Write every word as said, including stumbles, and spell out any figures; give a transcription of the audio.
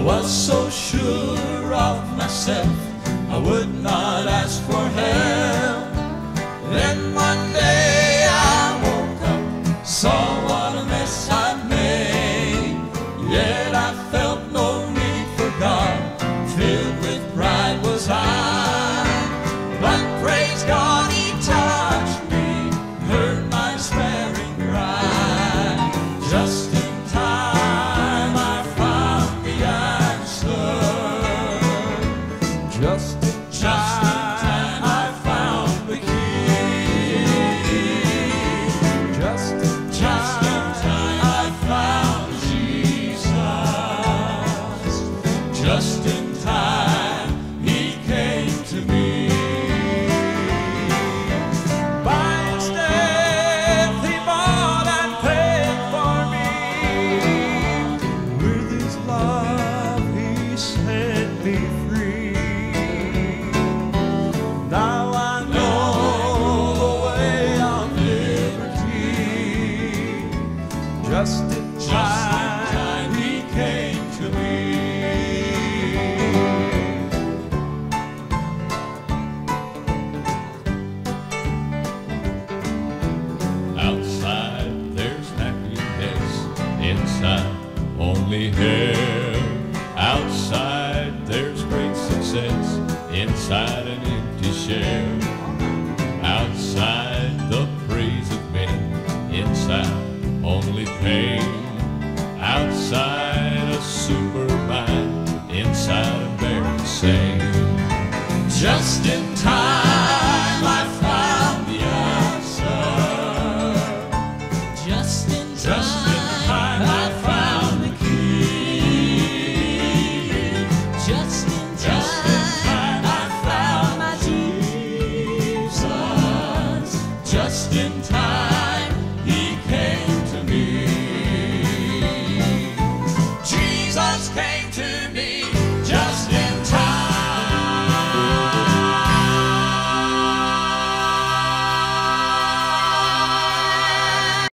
was so sure of myself, I would not ask for help. Then one day I woke up, saw what a mess I'd made, yet I felt no need for God, filled with pride was I. But praise God, He touched me, heard my despairing cry. Just in time I found the answer. Just in time I found the key. Just in time I found Jesus. Just in time He came to me. By His death He bought and paid for me. With His love He set me free. Now I know the way of liberty. Just in time He came to me. Outside there's happiness, inside only hell. Outside there's great success, inside an empty shell. Outside the praise of men, inside only pain. Outside a superman, inside a very sane. Just in time I found the answer. Just in time, Just in time I found the key. just in